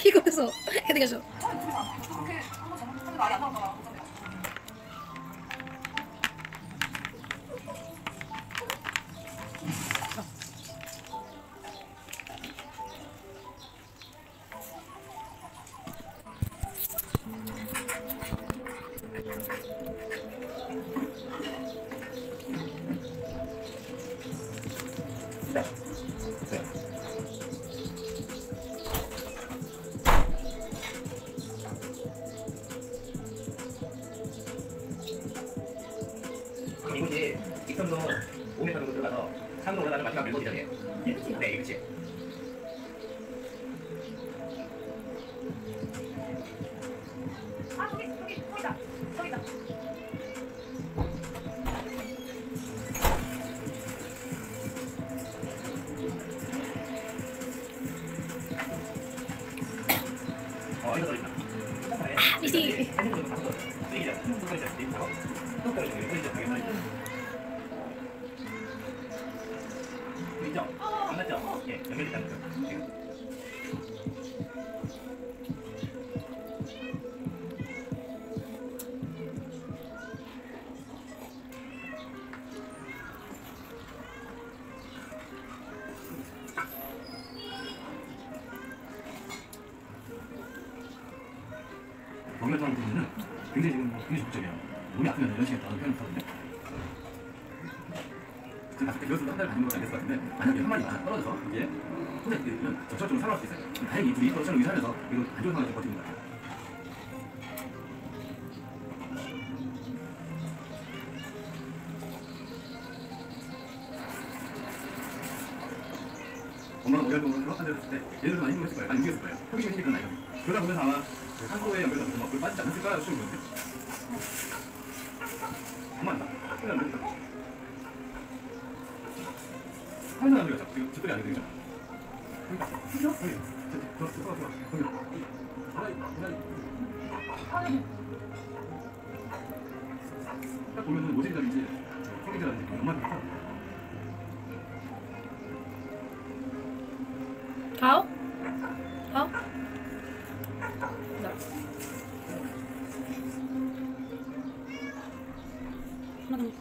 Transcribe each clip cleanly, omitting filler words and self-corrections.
이거에서 해드려줘. 이곳이 익선로 5m 정도 들어가서 산으로 올라가는 마지막 멜로디 자리에. 네, 그렇지. 아, 저기다. 저기다. 이거 들어있다. 미지. 있죠? 안 맞죠? 예, 연결됐다는 거죠. 지금. 먹물처럼 보면은 굉장히 지금 굉장히 적극적이에요. 몸이 아프면 이런 식의 표현을 하거든요. 지금 봤을 때 그것은 한 달을 가는 것도 아닐 것 같은데 만약에 한 마리 떨어져서 이게 혼자 이런 저처럼 살아갈 수 있어요. 다행히 둘이 서로 의사하면서 이거 안 좋은 상황에서 버티는 거예요. 엄마가 모혈동으로 한 대를 했을 때 얘들도 많이 힘들었을 거예요. 많이 움직였을 거예요. 호기심이 생길 그런 나이죠. 그러다 보면서 아마 산소에 연결돼서 물 빠지지 않았을까 싶은 건데. 가만 안 돼. 안 되겠다. 하면 안 되겠죠. 지금 저쪽이 안 되겠죠. 그죠? 거기. 들어가. 거기. 딱 보면은 모질이라든지 성기라든지 연마도 있고. 好，好，那。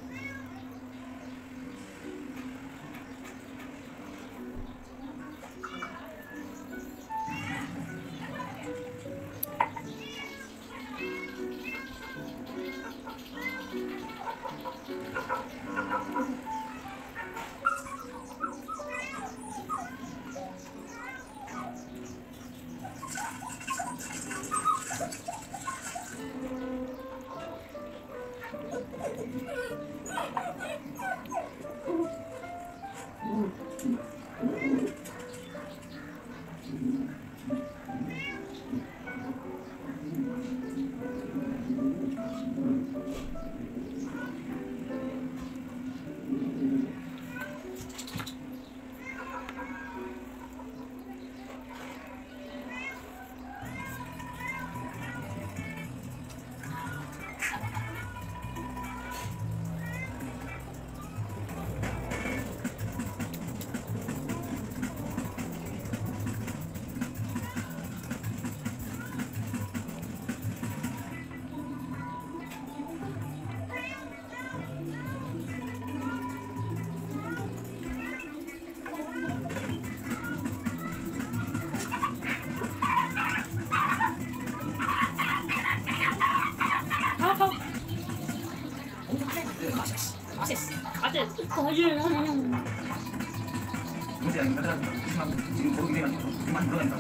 문제 아닌 가장 심한 지금 보고 굉장히 많이 늘어난다.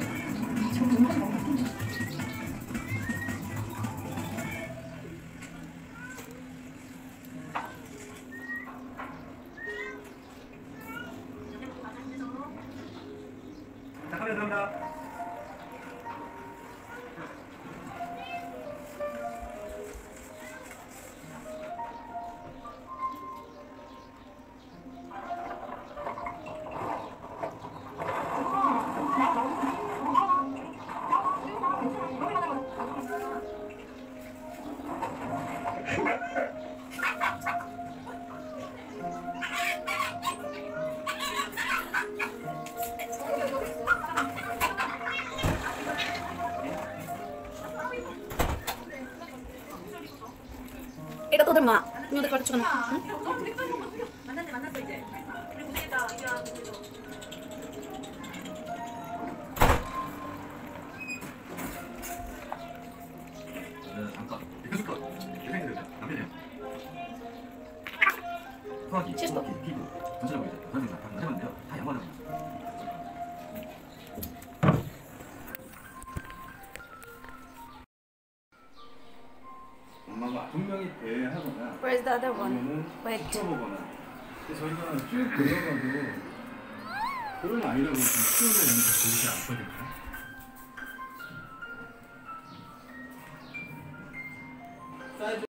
자, 카메라 들어갑니다. tuh terma. Yung dekat cuci kan. 만났어 이제. 우리 고생했다. 이리와. 잠깐 대표수컷 대표님들 남편이에요. 소화기, 실수. 피부 전체적으로 이제 선생님 다 해봤는데요. 다 양호하다고. 엄마가 분명히 대하거나 Where's the other one? 아니면은 Wait. 시켜보거나. 근데 저희가 쭉 돌아가도 그런 아이라고 좀 키우는 애는 보이지 않거든요. 사이즈